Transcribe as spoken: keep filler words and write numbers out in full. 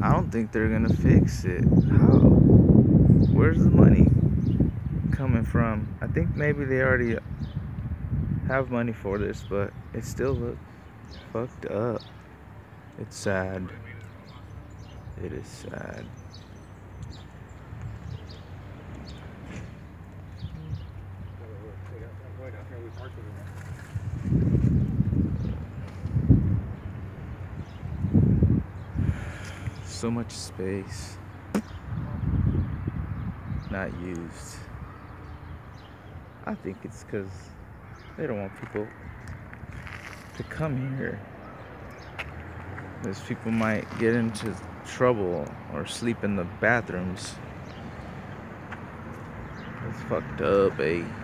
I don't think they're gonna fix it. How? Where's the money coming from? I think maybe they already have money for this, but it still looks fucked up. It's sad. It is sad. So much space not used. I think it's because they don't want people to come here. Those people might get into trouble or sleep in the bathrooms. It's fucked up, eh?